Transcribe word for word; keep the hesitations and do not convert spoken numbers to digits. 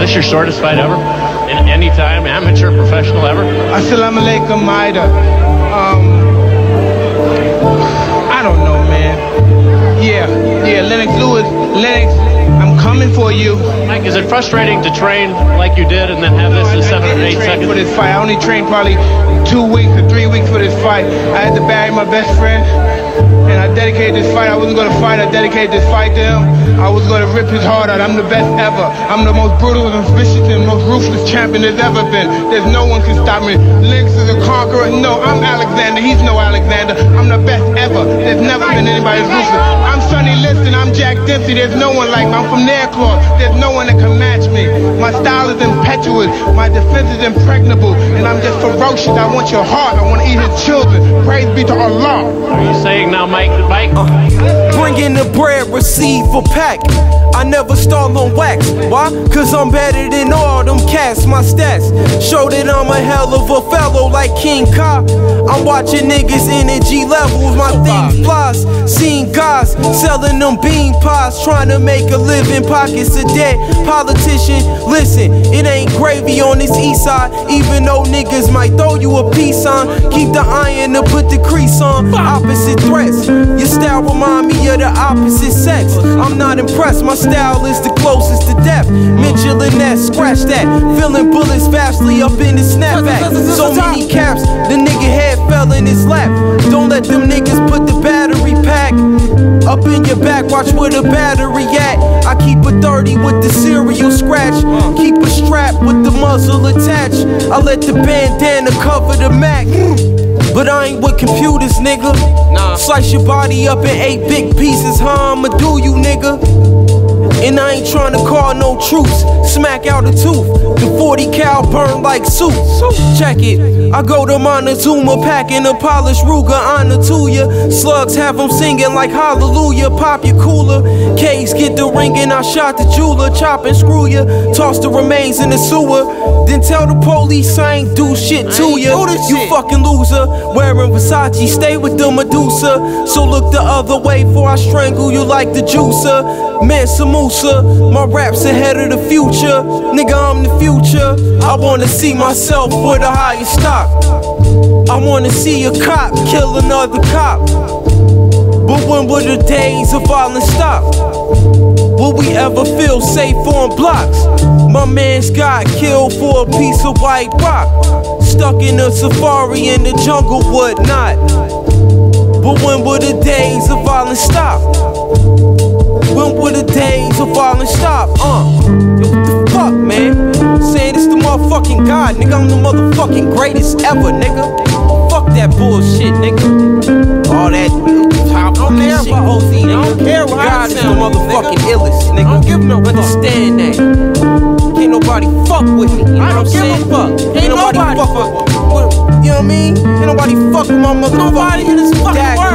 this your shortest fight ever? In any time, amateur, professional, ever? Assalamu alaikum, Maida. Um, I don't know, man. Yeah, yeah, Lennox Lewis, Lennox, I'm coming for you. Mike, is it frustrating to train like you did and then have this in seven or eight seconds? For this fight, I only trained probably two weeks or three weeks for this fight. I had to bury my best friend, and I dedicated this fight. I wasn't going to fight. I dedicated this fight to him. I was going to rip his heart out. I'm the best ever. I'm the most brutal and vicious and most ruthless champion there's ever been. There's no one can stop me. Lennox is a conqueror. No, I'm Alexander. He's no Alexander. I'm the best ever. There's never been anybody as ruthless. I'm Sonny Liston. I'm Jack Dempsey. There's no one like me. I'm from Nairclaw. There's no one that can match me. My style is impetuous. My defense is impregnable. And I'm just ferocious. I want your heart. I want to eat his children. Praise be to Allah. Are you saying now, Mike, Mike? Uh, bring in the bread, receive for pack. I never stall on wax. Why? Cause I'm better than all them cats. My stats show that I'm a hell of a fellow like King Ka. I'm watching niggas' energy levels. My thing flies. Seeing guys selling them bean pies, trying to make a living, pockets of debt. Politician, listen, it ain't gravy on this east side. Even though niggas might throw you a peace sign, keep the iron to put the crease on. Opposite threats. Your style remind me of the opposite sex. I'm not impressed. My style is the closest to death. Mitchell and Ness, scratch that. Feeling bullets vastly up in the snapback. So many caps, the nigga head fell in his lap. Don't let them niggas put the battery pack up in your back. Watch where the battery at. I keep a thirty with the serial scratch. Keep a strap with the muzzle attached. I let the bandana cover the Mac. But I ain't with computers, nigga. Nah. Slice your body up in eight big pieces, huh? I'ma do you, nigga. And I ain't trying to call no truce. Smack out a tooth. The forty cal burn like soup. Check it. I go to Montezuma packing a polished Ruger. Honor to ya. Slugs have them singing like hallelujah. Pop your cooler. K's get the ring and I shot the jeweler. Chop and screw ya. Toss the remains in the sewer. Then tell the police I ain't do shit to ya. You fucking loser. Wearing Versace. Stay with the Medusa. So look the other way before I strangle you like the juicer. Mansa Musa, my rap's ahead of the future. Nigga, I'm the future. I wanna see myself with a higher stock. I wanna see a cop kill another cop. But when will the days of violence stop? Will we ever feel safe on blocks? My man's got killed for a piece of white rock. Stuck in a safari in the jungle, whatnot. But when will the days of violence stop? When will the days of violence stop? Uh, yo, what the fuck, man? Saying it's the motherfucking God, nigga. I'm the motherfucking greatest ever, nigga. Fuck that bullshit, nigga. All that top on that shit. O Z, nigga. I don't care what God is the motherfucking illest, nigga. I don't give no understand that. Can't nobody fuck with me, you know what I'm saying? Fuck. Ain't nobody fuck with me. You know what I mean? Ain't nobody fuck with my motherfucking nobody in this fucking world.